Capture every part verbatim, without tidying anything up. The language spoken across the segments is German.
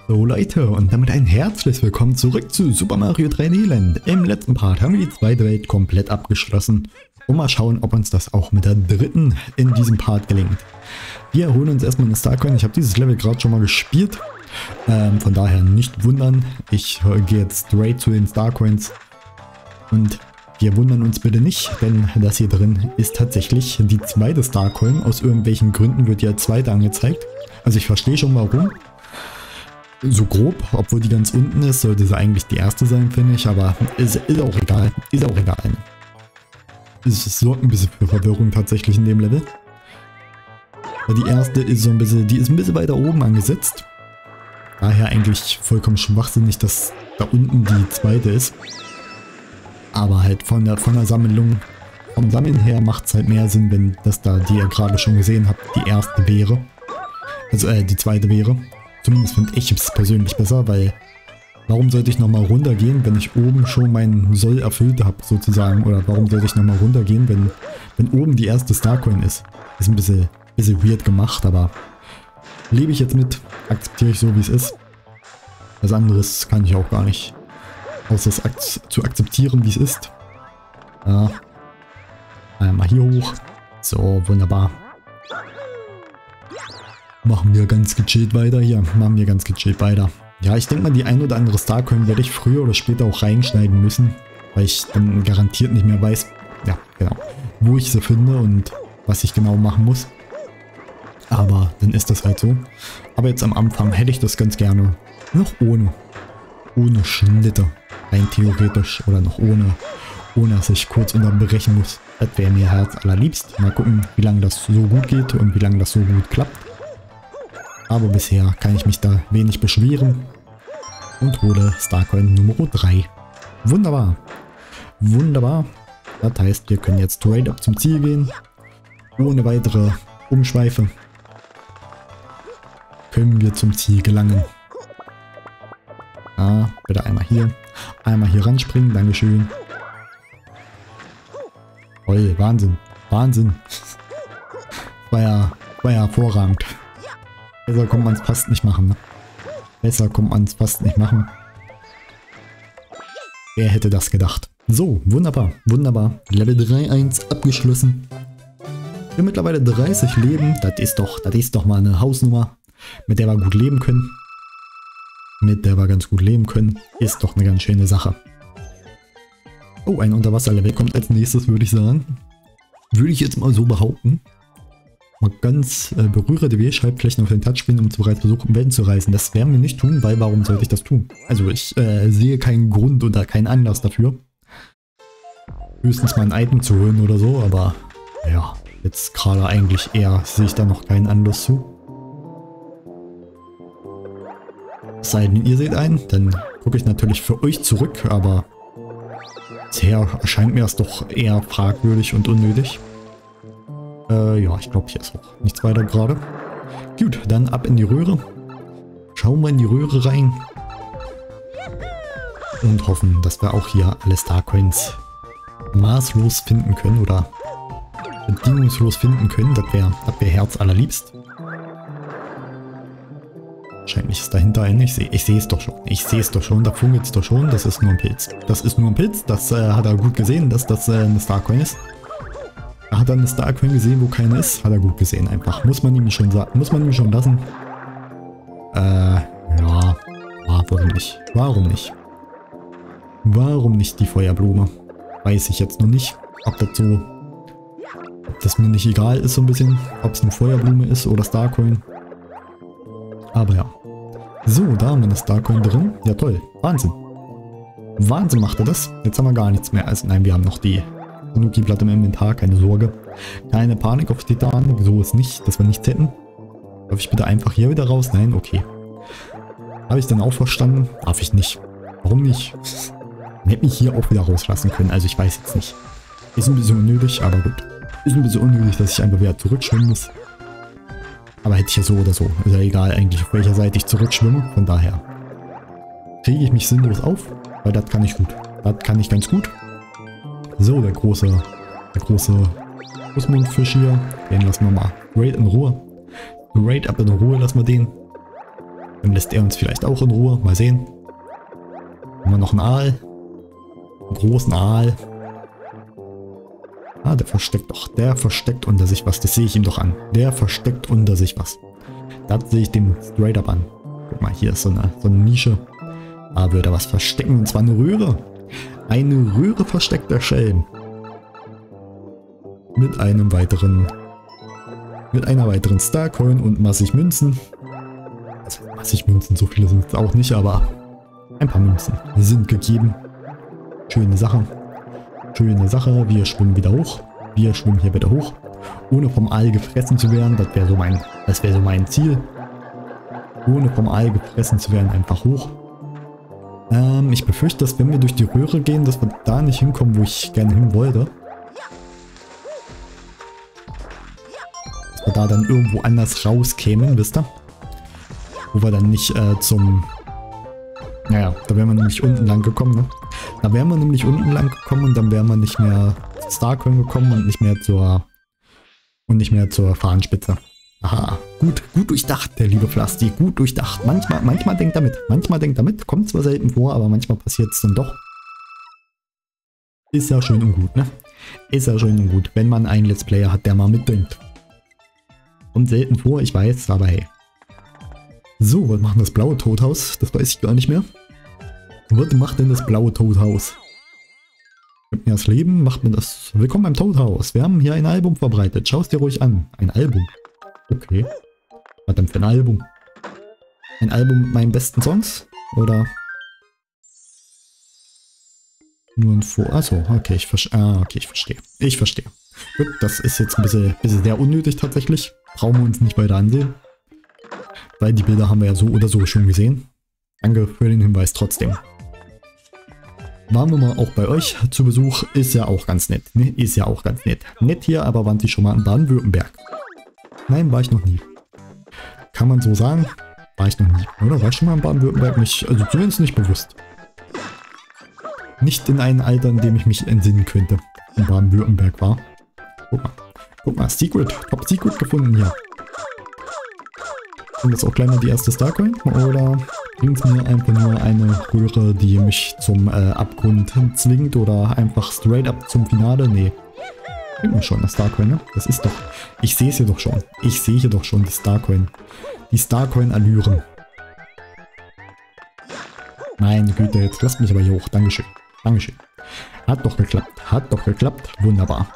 So Leute, und damit ein herzliches Willkommen zurück zu Super Mario drei D Land. Im letzten Part haben wir die zweite Welt komplett abgeschlossen. Und mal schauen, ob uns das auch mit der dritten in diesem Part gelingt. Wir holen uns erstmal eine Starcoin. Ich habe dieses Level gerade schon mal gespielt. Ähm, von daher nicht wundern. Ich gehe jetzt straight zu den Starcoins. Und wir wundern uns bitte nicht, denn das hier drin ist tatsächlich die zweite Starcoin. Aus irgendwelchen Gründen wird die als zweite angezeigt. Also ich verstehe schon warum. So grob, obwohl die ganz unten ist, sollte sie eigentlich die erste sein, finde ich, aber ist, ist auch egal, ist auch egal. Es sorgt ein bisschen für Verwirrung tatsächlich in dem Level. Die erste ist so ein bisschen, die ist ein bisschen weiter oben angesetzt. Daher eigentlich vollkommen schwachsinnig, dass da unten die zweite ist. Aber halt von der, von der Sammlung, vom Sammeln her macht es halt mehr Sinn, wenn das da, die ihr gerade schon gesehen habt, die erste wäre. Also äh, die zweite wäre. Zumindest finde ich es persönlich besser, weil warum sollte ich nochmal runtergehen, wenn ich oben schon meinen Soll erfüllt habe, sozusagen? Oder warum sollte ich nochmal runtergehen, wenn, wenn oben die erste Starcoin ist? Ist ein bisschen, bisschen weird gemacht, aber lebe ich jetzt mit, akzeptiere ich so, wie es ist. Was anderes kann ich auch gar nicht, außer es ak zu akzeptieren, wie es ist. Ja. Einmal hier hoch. So, wunderbar. Machen wir ganz gechillt weiter hier. Machen wir ganz gechillt weiter. Ja, ich denke mal, die ein oder andere Starcoin werde ich früher oder später auch reinschneiden müssen. Weil ich dann garantiert nicht mehr weiß, ja, genau, wo ich sie finde und was ich genau machen muss. Aber dann ist das halt so. Aber jetzt am Anfang hätte ich das ganz gerne noch ohne. Ohne Schnitte. Rein theoretisch. Oder noch ohne. Ohne dass ich kurz unterbrechen muss. Das wäre mir Herz allerliebst. Mal gucken, wie lange das so gut geht und wie lange das so gut klappt. Aber bisher kann ich mich da wenig beschweren und hole Starcoin Nummer drei. Wunderbar. Wunderbar. Das heißt, wir können jetzt straight up zum Ziel gehen. Ohne weitere Umschweife können wir zum Ziel gelangen. Ah, bitte einmal hier. Einmal hier ranspringen. Dankeschön. Toll, Wahnsinn. Wahnsinn. War ja, war ja hervorragend. Besser kommt man es fast nicht machen, ne? Besser kommt man es fast nicht machen. Wer hätte das gedacht? So, wunderbar, wunderbar. Level drei Punkt eins abgeschlossen. Wir haben mittlerweile dreißig Leben. Das ist doch, das ist doch mal eine Hausnummer, mit der wir gut leben können. Mit der wir ganz gut leben können. Ist doch eine ganz schöne Sache. Oh, ein Unterwasserlevel kommt als nächstes, würde ich sagen. Würde ich jetzt mal so behaupten. Mal ganz äh, berühre die W-Schaltflächen auf den Touchscreen, um bereits versuchen, Wellen zu reißen. Das werden wir nicht tun, weil warum sollte ich das tun? Also ich äh, sehe keinen Grund oder keinen Anlass dafür. Höchstens mal ein Item zu holen oder so, aber ja, jetzt gerade eigentlich eher sehe ich da noch keinen Anlass zu. Es sei denn, ihr seht einen, dann gucke ich natürlich für euch zurück, aber bisher erscheint mir das doch eher fragwürdig und unnötig. Äh, ja, ich glaube, hier ist auch nichts weiter gerade. Gut, dann ab in die Röhre. Schauen wir in die Röhre rein. Und hoffen, dass wir auch hier alle Starcoins maßlos finden können oder bedingungslos finden können. Das wäre das wär Herz allerliebst. Wahrscheinlich ist dahinter ein. Ich sehe ich sehe es doch schon. Ich sehe es doch schon. Da funkelt es doch schon. Das ist nur ein Pilz. Das ist nur ein Pilz. Das äh, hat er gut gesehen, dass das äh, eine Starcoin ist. Hat er eine Starcoin gesehen, wo keine ist? Hat er gut gesehen einfach. Muss man ihm schon sagen. Muss man ihm schon lassen. Äh, ja. Warum nicht? Warum nicht? Warum nicht die Feuerblume? Weiß ich jetzt noch nicht. Ob das so... Ob das mir nicht egal ist so ein bisschen. Ob es eine Feuerblume ist oder Starcoin. Aber ja. So, da haben wir eine Starcoin drin. Ja toll. Wahnsinn. Wahnsinn macht er das. Jetzt haben wir gar nichts mehr. Also nein, wir haben noch die... Nuki-Platte im Inventar, keine Sorge. Keine Panik auf Titan, so ist nicht, dass wir nichts hätten. Darf ich bitte einfach hier wieder raus? Nein, okay. Habe ich dann auch verstanden? Darf ich nicht. Warum nicht? Man hätte mich hier auch wieder rauslassen können, also ich weiß jetzt nicht. Ist ein bisschen unnötig, aber gut. Ist ein bisschen unnötig, dass ich einfach wieder zurückschwimmen muss. Aber hätte ich ja so oder so. Ist ja egal eigentlich, auf welcher Seite ich zurückschwimme. Von daher kriege ich mich sinnlos auf, weil das kann ich gut. Das kann ich ganz gut. So, der große, der große Großmundfisch hier, den lassen wir mal great in Ruhe. Great up in Ruhe lassen wir den. Dann lässt er uns vielleicht auch in Ruhe. Mal sehen. Haben wir noch einen Aal? Einen großen Aal. Ah, der versteckt doch. Der versteckt unter sich was. Das sehe ich ihm doch an. Der versteckt unter sich was. Das sehe ich dem straight up an. Guck mal, hier ist so eine, so eine Nische. Da würde er was verstecken. Und zwar eine Röhre. Eine Röhre versteckt der Schelm. Mit einem weiteren... Mit einer weiteren Starcoin und massig Münzen. Also massig Münzen, so viele sind es auch nicht, aber ein paar Münzen sind gegeben. Schöne Sache. Schöne Sache. Wir schwimmen wieder hoch. Wir schwimmen hier wieder hoch. Ohne vom Aal gefressen zu werden. Das wäre so mein, das wäre so mein Ziel. Ohne vom Aal gefressen zu werden, einfach hoch. Ähm, ich befürchte, dass wenn wir durch die Röhre gehen, dass wir da nicht hinkommen, wo ich gerne hin wollte. Dass wir da dann irgendwo anders rauskämen, wisst ihr? Wo wir dann nicht äh, zum... Naja, da wären wir nämlich unten lang gekommen, ne? Da wären wir nämlich unten lang gekommen und dann wären wir nicht mehr zur Starcoin gekommen und nicht mehr zur... Und nicht mehr zur Fahnenspitze. Aha, gut, gut durchdacht, der liebe Flasti, gut durchdacht. Manchmal, manchmal denkt er mit, manchmal denkt er mit. Kommt zwar selten vor, aber manchmal passiert es dann doch. Ist ja schön und gut, ne? Ist ja schön und gut, wenn man einen Let's Player hat, der mal mitdenkt. Kommt selten vor, ich weiß, aber hey. So, was macht das blaue Todhaus? Das weiß ich gar nicht mehr. Was macht denn das blaue Todhaus? Gibt mir das Leben, macht mir das... Willkommen beim Todhaus. Wir haben hier ein Album verbreitet. Schau es dir ruhig an. Ein Album. Okay. Was denn für ein Album? Ein Album mit meinen besten Songs? Oder? Nur ein Vor... Achso, okay, ich verstehe. Ah, okay, ich verstehe. Ich verstehe. Gut, das ist jetzt ein bisschen, bisschen sehr unnötig tatsächlich. Brauchen wir uns nicht weiter ansehen. Weil die Bilder haben wir ja so oder so schon gesehen. Danke für den Hinweis trotzdem. Waren wir mal auch bei euch zu Besuch. Ist ja auch ganz nett. Ne? Ist ja auch ganz nett. Nett hier, aber waren Sie schon mal in Baden-Württemberg? Nein, war ich noch nie. Kann man so sagen? War ich noch nie. Oder war ich schon mal in Baden-Württemberg? Nicht, also zumindest nicht bewusst. Nicht in einem Alter, in dem ich mich entsinnen könnte. In Baden-Württemberg war. Guck mal. Guck mal, Secret. Top Secret gefunden hier. Und jetzt auch gleich mal die erste Starcoin? Oder bringt es mir einfach nur eine Röhre, die mich zum äh, Abgrund zwingt? Oder einfach straight up zum Finale? Nee. Bringt mir schon eine Starcoin, ne? Das ist doch... Ich sehe es hier doch schon. Ich sehe hier doch schon die Starcoin. Die Starcoin-Allüren. Meine Güte, jetzt lasst mich aber hier hoch. Dankeschön. Dankeschön. Hat doch geklappt. Hat doch geklappt. Wunderbar.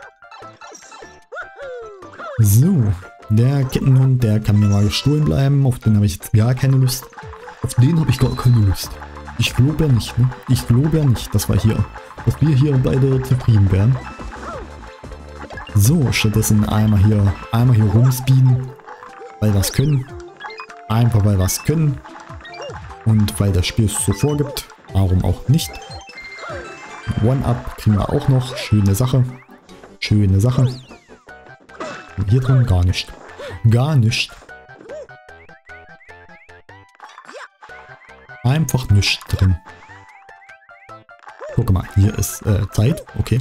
So. Der Kettenhund, der kann mir mal gestohlen bleiben. Auf den habe ich jetzt gar keine Lust. Auf den habe ich gar keine Lust. Ich glaube ja nicht, ne? Ich glaube ja nicht, dass wir hier, dass wir hier beide zufrieden wären. So, stattdessen einmal hier, einmal hier rumspeeden. Weil wir es können. Einfach weil wir es können. Und weil das Spiel es so vorgibt. Warum auch nicht. One-Up kriegen wir auch noch. Schöne Sache. Schöne Sache. Und hier drin gar nicht. Gar nicht. Einfach nichts drin. Guck mal, hier ist äh, Zeit. Okay.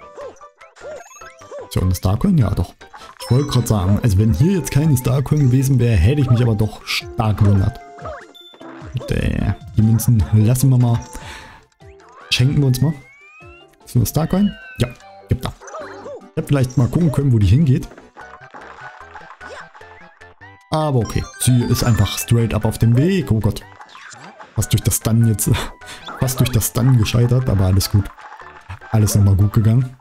So, eine Starcoin? Ja, doch. Ich wollte gerade sagen, also wenn hier jetzt keine Starcoin gewesen wäre, hätte ich mich aber doch stark gewundert. Und, äh, die Münzen lassen wir mal. Schenken wir uns mal. Ist eine Starcoin? Ja, gibt da. Ich hätte vielleicht mal gucken können, wo die hingeht. Aber okay, sie ist einfach straight up auf dem Weg. Oh Gott. Fast durch das Stun jetzt. Fast durch das Stun gescheitert, aber alles gut. Alles nochmal gut gegangen.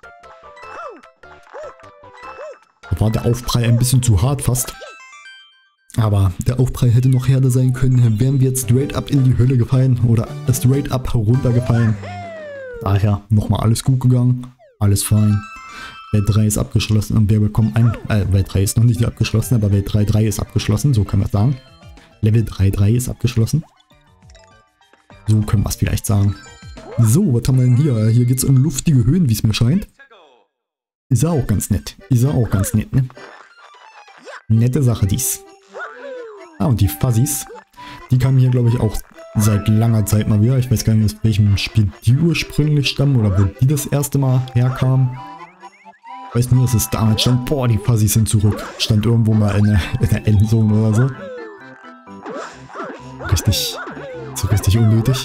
Da war der Aufprall ein bisschen zu hart fast. Aber der Aufprall hätte noch härter sein können. Wären wir jetzt straight up in die Hölle gefallen. Oder straight up heruntergefallen. Daher nochmal alles gut gegangen. Alles fein. Welt drei ist abgeschlossen und wir bekommen ein... Äh, Welt drei ist noch nicht abgeschlossen, aber Welt drei Punkt drei ist abgeschlossen, so können wir es sagen. Level drei Punkt drei ist abgeschlossen. So können wir es vielleicht sagen. So, was haben wir denn hier? Hier geht es um luftige Höhen, wie es mir scheint. Ist ja auch ganz nett. Ist ja auch ganz nett, ne? Nette Sache dies. Ah, und die Fuzzies. Die kamen hier, glaube ich, auch seit langer Zeit mal wieder. Ich weiß gar nicht, aus welchem Spiel die ursprünglich stammen oder wo die das erste Mal herkamen. Ich weiß nur, dass es damals stand, boah, die Fuzzies sind zurück. Stand irgendwo mal in der, in der Endzone oder so. Richtig, so richtig unnötig.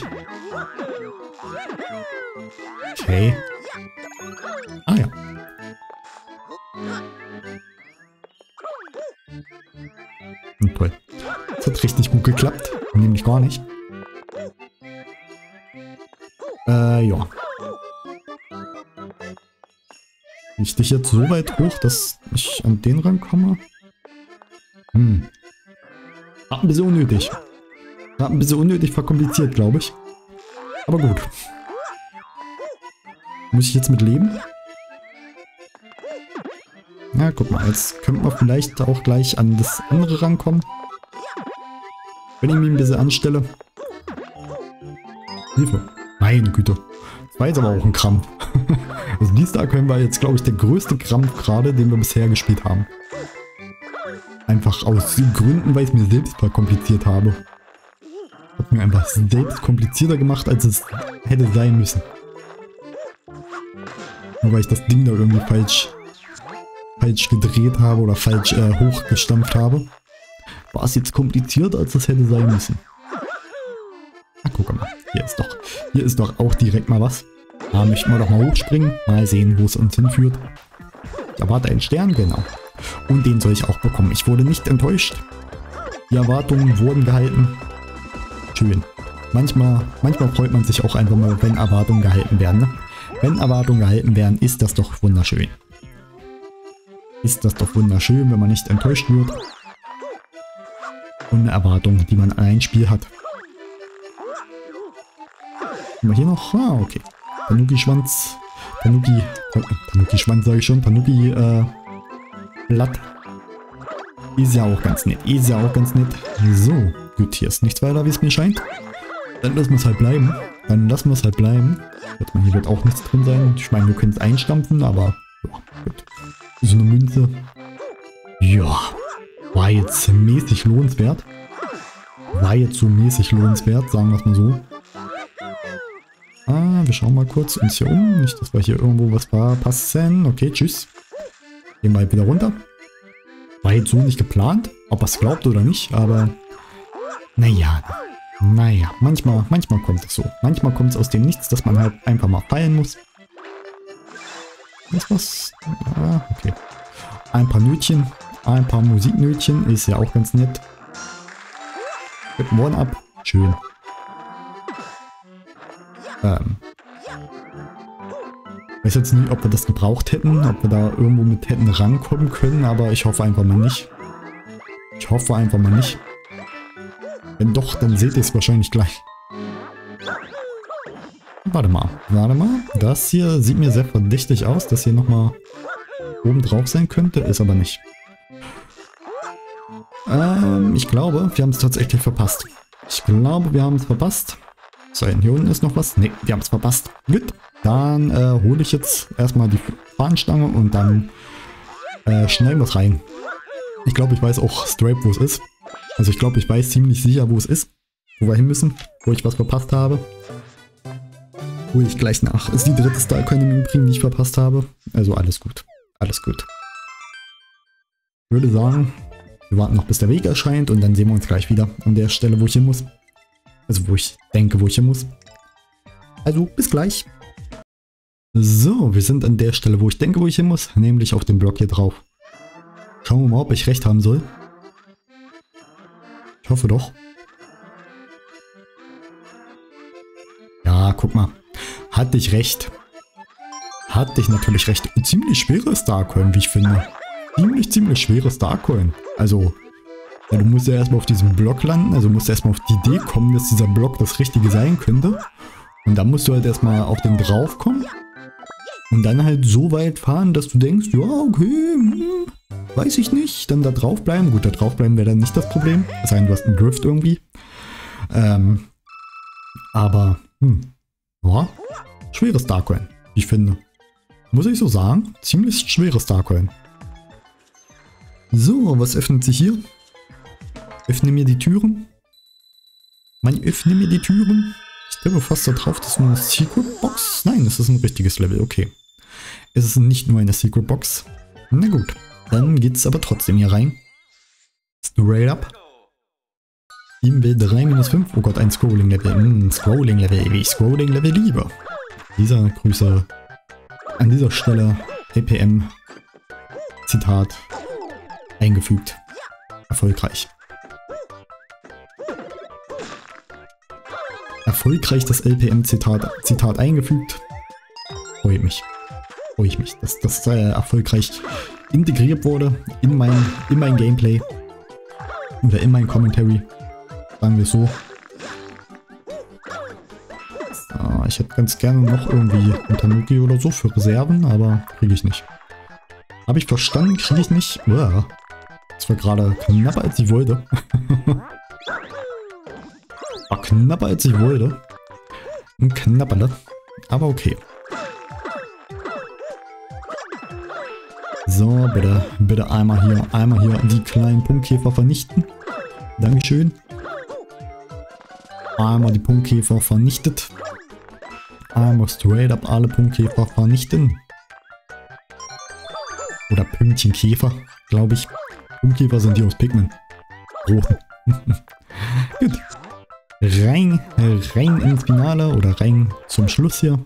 Okay. Ah ja. Und toll. Das hat richtig gut geklappt. Nämlich gar nicht. Äh, ja. Ich dich jetzt so weit hoch, dass ich an den rankomme? Hm. War ein bisschen unnötig. War ein bisschen unnötig verkompliziert, glaube ich. Aber gut. Muss ich jetzt mit leben? Na, guck mal, jetzt könnte man vielleicht auch gleich an das andere rankommen. Wenn ich mich ein bisschen anstelle. Hilfe. Meine Güte. Das war jetzt aber auch ein Krampf. Also die Starcoin war jetzt, glaube ich, der größte Krampf gerade, den wir bisher gespielt haben. Einfach aus Gründen, weil ich es mir selbst verkompliziert habe. Hat mir einfach selbst komplizierter gemacht, als es hätte sein müssen. Nur weil ich das Ding da irgendwie falsch, falsch gedreht habe oder falsch äh, hochgestampft habe. War es jetzt komplizierter, als es hätte sein müssen. Na, guck mal. Hier ist doch, hier ist doch auch direkt mal was. Da möchten wir doch mal hochspringen. Mal sehen, wo es uns hinführt. Ich erwarte einen Stern, genau. Und den soll ich auch bekommen. Ich wurde nicht enttäuscht. Die Erwartungen wurden gehalten. Schön. Manchmal, manchmal freut man sich auch einfach mal, wenn Erwartungen gehalten werden. Ne? Wenn Erwartungen gehalten werden, ist das doch wunderschön. Ist das doch wunderschön, wenn man nicht enttäuscht wird. Und eine Erwartung, die man an ein Spiel hat. Haben wir hier noch? Ah, okay. Tanuki-Schwanz. Tanuki. Tanuki-Schwanz sage ich schon. Tanuki, äh. Blatt. Ist ja auch ganz nett. Ist ja auch ganz nett. So. Gut, hier ist nichts weiter, wie es mir scheint. Dann lassen wir es halt bleiben. Dann lassen wir es halt bleiben. Hier wird auch nichts drin sein. Ich meine, wir können es einstampfen, aber. Ja, gut. So eine Münze. Ja. War jetzt mäßig lohnenswert. War jetzt so mäßig lohnenswert, sagen wir es mal so. Ah, wir schauen mal kurz uns hier um. Nicht, dass wir hier irgendwo was verpassen. Okay, tschüss. Gehen wir wieder runter. War jetzt so nicht geplant, ob er es glaubt oder nicht, aber naja, naja, manchmal, manchmal kommt es so. Manchmal kommt es aus dem Nichts, dass man halt einfach mal fallen muss. Was, was? Ah, okay. Ein paar Nötchen, ein paar Musiknötchen, ist ja auch ganz nett. Mit dem One-Up, schön. Ähm. Ich weiß jetzt nicht, ob wir das gebraucht hätten, ob wir da irgendwo mit hätten rankommen können, aber ich hoffe einfach mal nicht. Ich hoffe einfach mal nicht. Wenn doch, dann seht ihr es wahrscheinlich gleich. Warte mal, warte mal. Das hier sieht mir sehr verdächtig aus, dass hier nochmal oben drauf sein könnte, ist aber nicht. Ähm, ich glaube, wir haben es tatsächlich verpasst. Ich glaube, wir haben es verpasst. So, hier unten ist noch was. Ne, wir haben es verpasst. Gut. Dann äh, hole ich jetzt erstmal die Fahnenstange und dann äh, schneiden wir es rein. Ich glaube, ich weiß auch straight, wo es ist. Also ich glaube, ich weiß ziemlich sicher, wo es ist. Wo wir hin müssen. Wo ich was verpasst habe. Hole ich gleich nach. Ist die dritte Starcoin im Übrigen, die ich verpasst habe. Also alles gut. Alles gut. Ich würde sagen, wir warten noch, bis der Weg erscheint und dann sehen wir uns gleich wieder an der Stelle, wo ich hin muss. Also wo ich denke, wo ich hin muss. Also bis gleich. So, wir sind an der Stelle, wo ich denke, wo ich hin muss. Nämlich auf dem Block hier drauf. Schauen wir mal, ob ich recht haben soll. Ich hoffe doch. Ja, guck mal. Hatte ich recht. Hatte ich natürlich recht. Ein ziemlich schweres Starcoin, wie ich finde. Ziemlich, ziemlich schweres Starcoin. Also, ja, du musst ja erstmal auf diesem Block landen. Also musst du erstmal auf die Idee kommen, dass dieser Block das Richtige sein könnte. Und dann musst du halt erstmal auf den drauf kommen. Und dann halt so weit fahren, dass du denkst, ja, okay, hm, weiß ich nicht. Dann da drauf bleiben. Gut, da drauf bleiben wäre dann nicht das Problem. Es sei denn, du hast einen Drift irgendwie. Ähm, aber, hm, ja, schweres Starcoin, ich finde. Muss ich so sagen, ziemlich schweres Starcoin. So, was öffnet sich hier? Öffne mir die Türen. Man öffne mir die Türen. Ich glaube fast da drauf, das ist eine Secret Box. Nein, das ist ein richtiges Level, okay. Es ist nicht nur eine Secret Box. Na gut, dann geht es aber trotzdem hier rein. Straight up. Team W drei minus fünf. Oh Gott, ein Scrolling-Level. Mm, Scrolling-Level, wie ich Scrolling-Level liebe. Dieser Grüße an dieser Stelle L P M Zitat eingefügt. Erfolgreich. Erfolgreich das L P M Zitat, Zitat eingefügt. Freue mich. Freue ich mich, dass das äh, erfolgreich integriert wurde in mein, in mein Gameplay. Oder in mein Commentary. Sagen wir so. So, ich hätte ganz gerne noch irgendwie ein Tanuki oder so für Reserven, aber kriege ich nicht. Habe ich verstanden, kriege ich nicht. Uah. Das war gerade knapper als ich wollte. War knapper als ich wollte. Ein Knapperle. Aber okay. So, bitte, bitte einmal hier, einmal hier die kleinen Punktkäfer vernichten. Dankeschön. Einmal die Punktkäfer vernichtet. Einmal straight up alle Punktkäfer vernichten. Oder Pünktchenkäfer, glaube ich. Punktkäfer sind die aus Pikmin. Roten. Gut. Rein, rein ins Finale oder rein zum Schluss hier.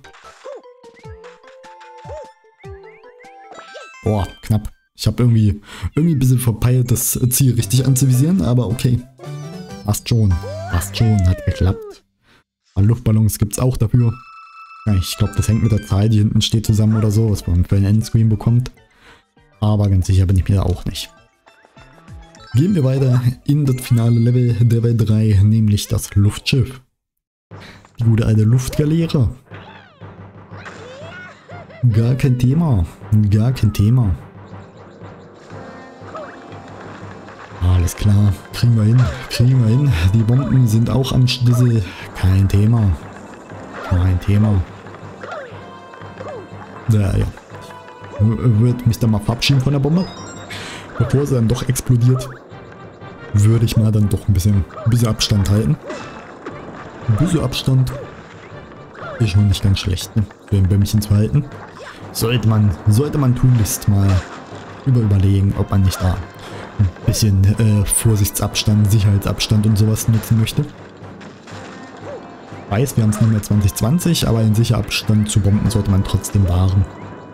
Boah, knapp. Ich habe irgendwie, irgendwie ein bisschen verpeilt, das Ziel richtig anzuvisieren, aber okay. Passt schon. Passt schon, hat geklappt. Luftballons gibt es auch dafür. Ja, ich glaube, das hängt mit der Zahl, die hinten steht, zusammen oder so, was man für einen Endscreen bekommt. Aber ganz sicher bin ich mir da auch nicht. Gehen wir weiter in das finale Level der W drei, nämlich das Luftschiff. Die gute alte Luftgaleere. Gar kein Thema. Gar kein Thema. Alles klar. Kriegen wir hin. Kriegen wir hin. Die Bomben sind auch am Schlüssel. Kein Thema. Kein Thema. Ja, ja. Ich würde mich dann mal verabschieden von der Bombe. Bevor sie dann doch explodiert, würde ich mal dann doch ein bisschen, ein bisschen Abstand halten. Ein bisschen Abstand ist schon nicht ganz schlecht, ne? Für ein Bämmchen zu halten. Sollte man, sollte man tunlichst mal über überlegen, ob man nicht da ein bisschen äh, Vorsichtsabstand, Sicherheitsabstand und sowas nutzen möchte. Ich weiß, wir haben es nicht mehr zwanzig zwanzig, aber einen Sicherabstand zu Bomben sollte man trotzdem wahren.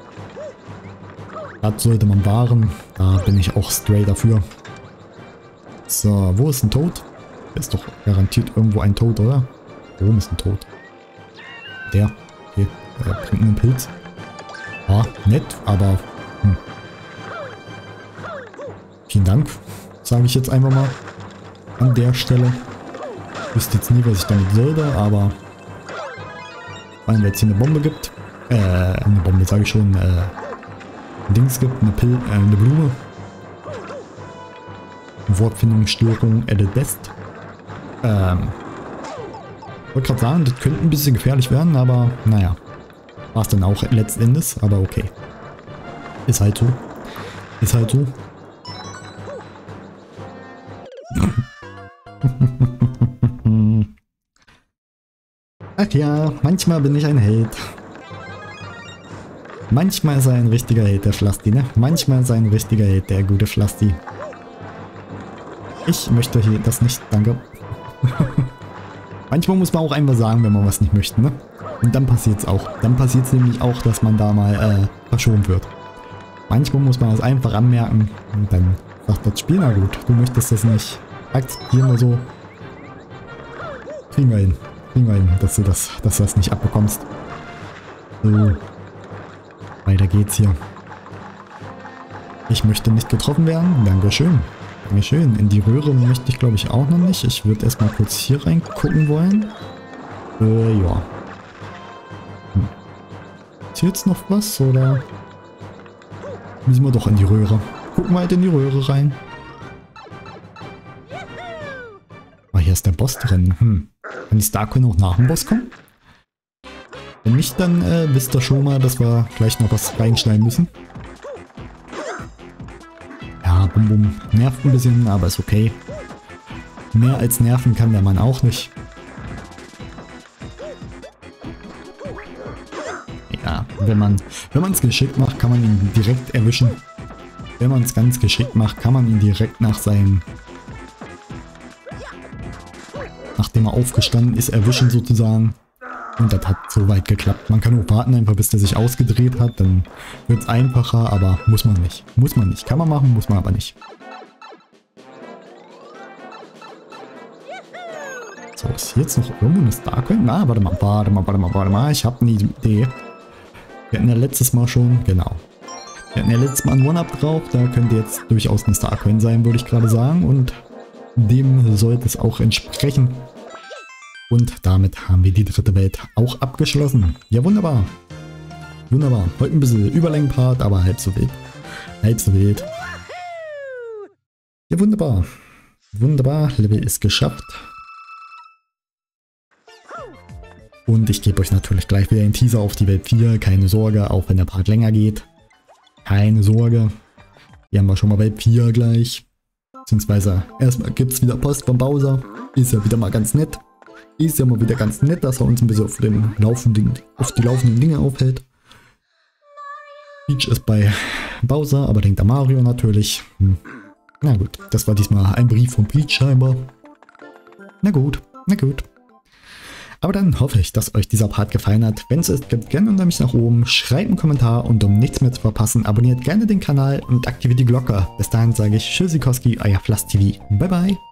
Das sollte man wahren, da bin ich auch straight dafür. So, wo ist ein Toad? Der ist doch garantiert irgendwo ein Toad, oder? Oben ist ein Toad. Der, okay, der bringt einen Pilz. Ja, nett, aber hm. Vielen Dank, sage ich jetzt einfach mal an der Stelle. Ich wüsste jetzt nie, was ich damit sollte, aber vor allem, weil es hier eine Bombe gibt, äh, eine Bombe sage ich schon, äh, ein Dings gibt, eine, Pil äh, eine Blume. Wortfindungsstörung at best. Ähm, ich wollte gerade sagen, das könnte ein bisschen gefährlich werden, aber naja. War es dann auch letzten Endes, aber okay. Ist halt so. Ist halt so. Ach ja, manchmal bin ich ein Held. Manchmal ist er ein richtiger Held, der Flasti, ne? Manchmal ist er ein richtiger Held, der gute Flasti. Ich möchte hier das nicht, danke. Manchmal muss man auch einfach sagen, wenn man was nicht möchte, ne? Und dann passiert es auch. Dann passiert es nämlich auch, dass man da mal äh, verschont wird. Manchmal muss man das einfach anmerken und dann sagt das Spiel, na gut, du möchtest das nicht akzeptieren oder so. Kriegen wir hin. Kriegen wir hin, dass du das, dass du das nicht abbekommst. So. Weiter geht's hier. Ich möchte nicht getroffen werden. Dankeschön. Dankeschön. In die Röhre möchte ich glaube ich auch noch nicht. Ich würde erstmal kurz hier reingucken wollen. Äh, ja. Hm. Ist hier jetzt noch was oder müssen wir doch in die Röhre? Gucken wir halt in die Röhre rein. Ah, hier ist der Boss drin. Hm. Kann die Starcoin auch nach dem Boss kommen? Wenn nicht, dann äh, wisst ihr schon mal, dass wir gleich noch was reinschneiden müssen. Ja, bum bum. Nervt ein bisschen, aber ist okay. Mehr als nerven kann der Mann auch nicht. Ja, wenn man wenn man es geschickt macht, kann man ihn direkt erwischen. Wenn man es ganz geschickt macht, kann man ihn direkt nach seinem nachdem er aufgestanden ist, erwischen sozusagen. Und das hat soweit geklappt. Man kann auch warten, einfach bis der sich ausgedreht hat, dann wird es einfacher, aber muss man nicht. Muss man nicht. Kann man machen, muss man aber nicht. So, ist hier jetzt noch irgendwo eine Starcoin? Na, warte mal, warte mal, warte mal, warte mal. Ich habe eine Idee. Wir hatten ja letztes Mal schon, genau. Wir hatten ja letztes Mal ein One-Up drauf. Da könnte jetzt durchaus eine Starcoin sein, würde ich gerade sagen. Und dem sollte es auch entsprechen. Und damit haben wir die dritte Welt auch abgeschlossen. Ja, wunderbar. Wunderbar. Heute ein bisschen Überlängenpart, aber halb so wild. Halb so wild. Ja, wunderbar. Wunderbar. Level ist geschafft. Und ich gebe euch natürlich gleich wieder einen Teaser auf die Welt vier. Keine Sorge, auch wenn der Part länger geht. Keine Sorge. Hier haben wir schon mal Welt vier gleich. Beziehungsweise erstmal gibt es wieder Post von Bowser. Ist ja wieder mal ganz nett. Ist ja mal wieder ganz nett, dass er uns ein bisschen auf, den laufenden, auf die laufenden Dinge aufhält. Peach ist bei Bowser, aber denkt an Mario natürlich. Hm. Na gut, das war diesmal ein Brief von Peach scheinbar. Na gut, na gut. Aber dann hoffe ich, dass euch dieser Part gefallen hat. Wenn es ist, gebt gerne unter mich nach oben, schreibt einen Kommentar und um nichts mehr zu verpassen, abonniert gerne den Kanal und aktiviert die Glocke. Bis dahin sage ich Tschüssikowski, euer FlassTV. Bye bye.